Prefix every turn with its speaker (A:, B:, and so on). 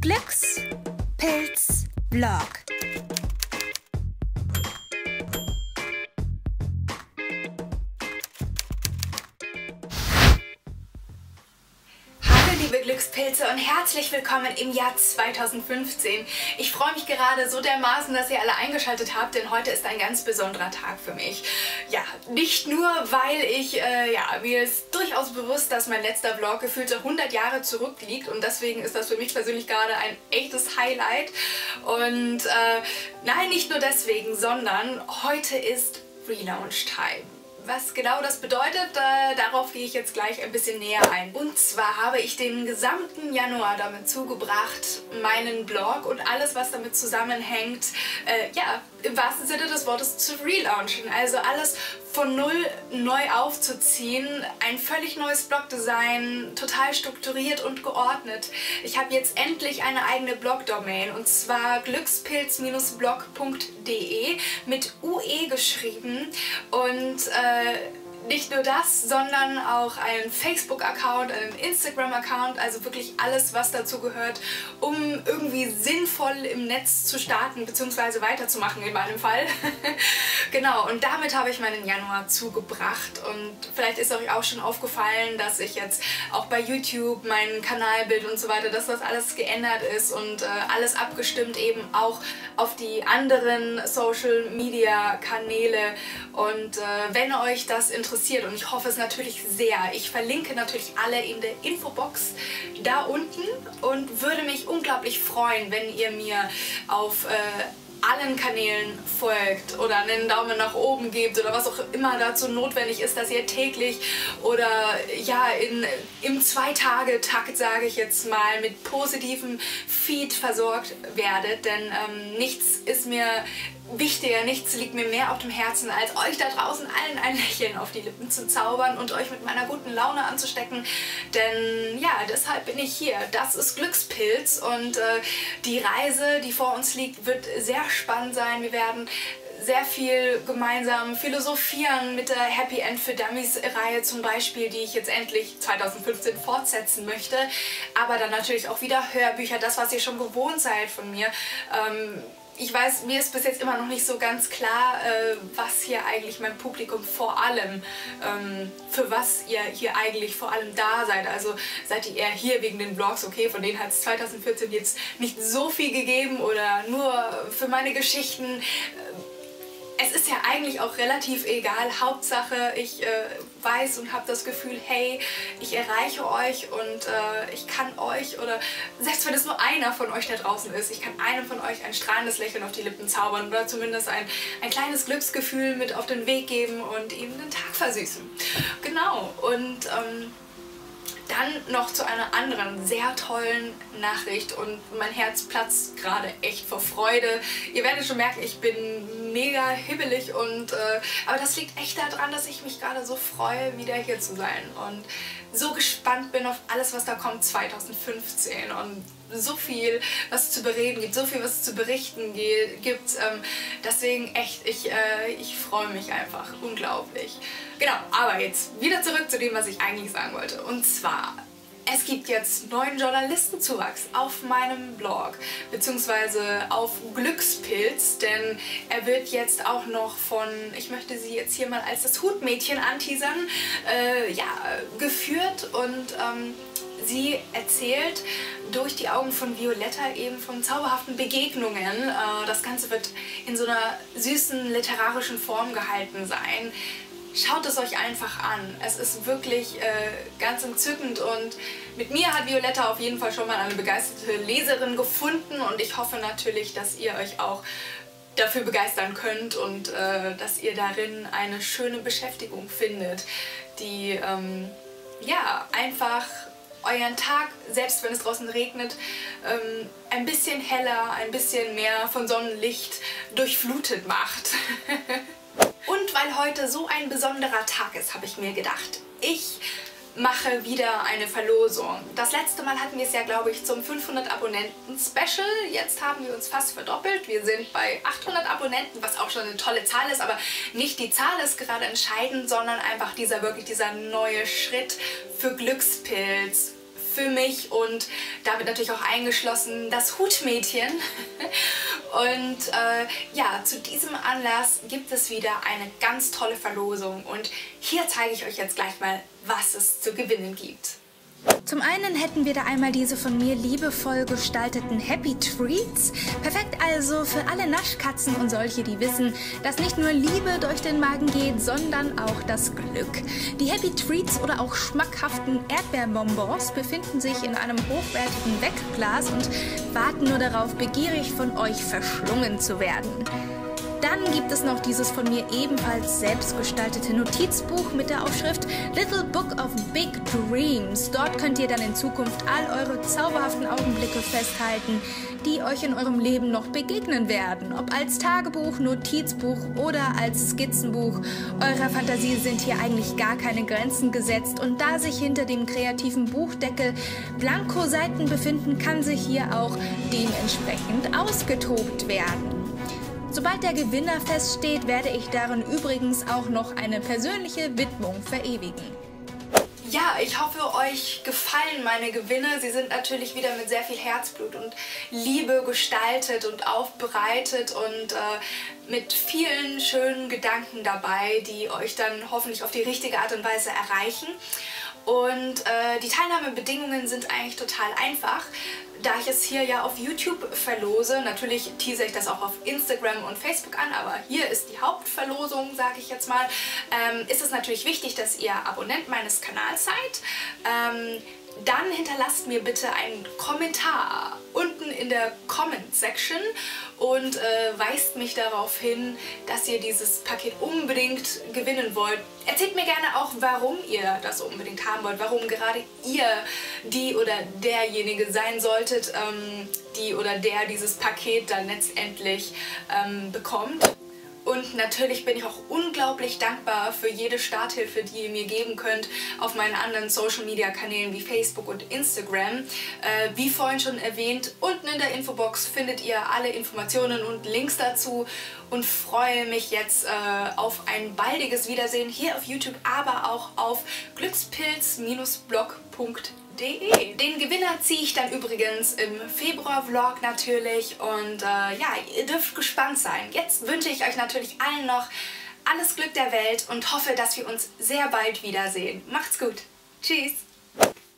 A: Glückspilz Vlog. Liebe Glückspilze und herzlich willkommen im Jahr 2015. Ich freue mich gerade so dermaßen, dass ihr alle eingeschaltet habt, denn heute ist ein ganz besonderer Tag für mich. Ja, nicht nur, weil mir ist durchaus bewusst, dass mein letzter Vlog gefühlte 100 Jahre zurückliegt und deswegen ist das für mich persönlich gerade ein echtes Highlight. Und nein, nicht nur deswegen, sondern heute ist Relaunch Time. Was genau das bedeutet, darauf gehe ich jetzt gleich ein bisschen näher ein. Und zwar habe ich den gesamten Januar damit zugebracht, meinen Blog und alles, was damit zusammenhängt, im wahrsten Sinne des Wortes zu relaunchen. Also alles von null neu aufzuziehen, ein völlig neues Blogdesign, total strukturiert und geordnet. Ich habe jetzt endlich eine eigene Blogdomain und zwar glückspilz-blog.de mit UE geschrieben und nicht nur das, sondern auch einen Facebook-Account, einen Instagram-Account, also wirklich alles, was dazu gehört, um irgendwie sinnvoll im Netz zu starten bzw. weiterzumachen in meinem Fall. Genau, und damit habe ich meinen Januar zugebracht und vielleicht ist euch auch schon aufgefallen, dass ich jetzt auch bei YouTube mein Kanalbild und so weiter, dass das alles geändert ist und alles abgestimmt eben auch auf die anderen Social-Media-Kanäle und wenn euch das interessiert, und ich hoffe es natürlich sehr. Ich verlinke natürlich alle in der Infobox da unten und würde mich unglaublich freuen, wenn ihr mir auf allen Kanälen folgt oder einen Daumen nach oben gebt oder was auch immer dazu notwendig ist, dass ihr täglich oder ja im 2-Tage-Takt, sage ich jetzt mal, mit positivem Feed versorgt werdet, denn nichts ist mir wichtiger, nichts liegt mir mehr auf dem Herzen, als euch da draußen allen ein Lächeln auf die Lippen zu zaubern und euch mit meiner guten Laune anzustecken, denn ja, deshalb bin ich hier. Das ist Glückspilz und die Reise, die vor uns liegt, wird sehr spannend sein. Wir werden sehr viel gemeinsam philosophieren mit der Happy End für Dummies Reihe zum Beispiel, die ich jetzt endlich 2015 fortsetzen möchte, aber dann natürlich auch wieder Hörbücher, das, was ihr schon gewohnt seid von mir. Ich weiß, mir ist bis jetzt immer noch nicht so ganz klar, was hier eigentlich mein Publikum vor allem, für was ihr hier eigentlich vor allem da seid. Also seid ihr eher hier wegen den Vlogs, okay, von denen hat es 2014 jetzt nicht so viel gegeben oder nur für meine Geschichten. Es ist ja eigentlich auch relativ egal. Hauptsache, ich weiß und habe das Gefühl, hey, ich erreiche euch und ich kann euch, oder selbst wenn es nur einer von euch da draußen ist, ich kann einem von euch ein strahlendes Lächeln auf die Lippen zaubern oder zumindest ein kleines Glücksgefühl mit auf den Weg geben und ihm den Tag versüßen. Genau, und dann noch zu einer anderen sehr tollen Nachricht und mein Herz platzt gerade echt vor Freude. Ihr werdet schon merken, ich bin mega hibbelig und aber das liegt echt daran, dass ich mich gerade so freue, wieder hier zu sein und so gespannt bin auf alles, was da kommt 2015 und so viel, was zu bereden gibt, so viel, was zu berichten gibt. Deswegen echt, ich freue mich einfach unglaublich. Genau, aber jetzt wieder zurück zu dem, was ich eigentlich sagen wollte. Und zwar, es gibt jetzt neuen Journalistenzuwachs auf meinem Blog, beziehungsweise auf Glückspilz, denn er wird jetzt auch noch von, ich möchte sie jetzt hier mal als das Hutmädchen anteasern, geführt und sie erzählt durch die Augen von Violetta eben von zauberhaften Begegnungen. Das Ganze wird in so einer süßen literarischen Form gehalten sein. Schaut es euch einfach an. Es ist wirklich ganz entzückend und mit mir hat Violetta auf jeden Fall schon mal eine begeisterte Leserin gefunden und ich hoffe natürlich, dass ihr euch auch dafür begeistern könnt und dass ihr darin eine schöne Beschäftigung findet, die einfach euren Tag, selbst wenn es draußen regnet, ein bisschen heller, ein bisschen mehr von Sonnenlicht durchflutet macht. Und weil heute so ein besonderer Tag ist, habe ich mir gedacht, ich mache wieder eine Verlosung. Das letzte Mal hatten wir es ja, glaube ich, zum 500 Abonnenten-Special. Jetzt haben wir uns fast verdoppelt. Wir sind bei 800 Abonnenten, was auch schon eine tolle Zahl ist, aber nicht die Zahl ist gerade entscheidend, sondern einfach dieser neue Schritt für Glückspilz, für mich und damit natürlich auch eingeschlossen das Hutmädchen. Und ja, zu diesem Anlass gibt es wieder eine ganz tolle Verlosung und hier zeige ich euch jetzt gleich mal, was es zu gewinnen gibt.
B: Zum einen hätten wir da einmal diese von mir liebevoll gestalteten Happy Treats. Perfekt also für alle Naschkatzen und solche, die wissen, dass nicht nur Liebe durch den Magen geht, sondern auch das Glück. Die Happy Treats oder auch schmackhaften Erdbeerbonbons befinden sich in einem hochwertigen Wegglas und warten nur darauf, begierig von euch verschlungen zu werden. Dann gibt es noch dieses von mir ebenfalls selbst gestaltete Notizbuch mit der Aufschrift Little Book of Big Dreams. Dort könnt ihr dann in Zukunft all eure zauberhaften Augenblicke festhalten, die euch in eurem Leben noch begegnen werden. Ob als Tagebuch, Notizbuch oder als Skizzenbuch. Eurer Fantasie sind hier eigentlich gar keine Grenzen gesetzt und da sich hinter dem kreativen Buchdeckel Blankoseiten befinden, kann sich hier auch dementsprechend ausgetobt werden. Sobald der Gewinner feststeht, werde ich darin übrigens auch noch eine persönliche Widmung verewigen.
A: Ja, ich hoffe, euch gefallen meine Gewinne. Sie sind natürlich wieder mit sehr viel Herzblut und Liebe gestaltet und aufbereitet und mit vielen schönen Gedanken dabei, die euch dann hoffentlich auf die richtige Art und Weise erreichen. Und die Teilnahmebedingungen sind eigentlich total einfach. Da ich es hier ja auf YouTube verlose, natürlich tease ich das auch auf Instagram und Facebook an, aber hier ist die Hauptverlosung, sage ich jetzt mal, ist es natürlich wichtig, dass ihr Abonnent meines Kanals seid. Dann hinterlasst mir bitte einen Kommentar unten in der Comment-Section und weist mich darauf hin, dass ihr dieses Paket unbedingt gewinnen wollt. Erzählt mir gerne auch, warum ihr das unbedingt haben wollt, warum gerade ihr die oder derjenige sein solltet, die oder der dieses Paket dann letztendlich bekommt. Und natürlich bin ich auch unglaublich dankbar für jede Starthilfe, die ihr mir geben könnt auf meinen anderen Social-Media-Kanälen wie Facebook und Instagram. Wie vorhin schon erwähnt, unten in der Infobox findet ihr alle Informationen und Links dazu und freue mich jetzt auf ein baldiges Wiedersehen hier auf YouTube, aber auch auf glückspilz-blog.de. Den Gewinner ziehe ich dann übrigens im Februar-Vlog natürlich und ja, ihr dürft gespannt sein. Jetzt wünsche ich euch natürlich allen noch alles Glück der Welt und hoffe, dass wir uns sehr bald wiedersehen. Macht's gut. Tschüss.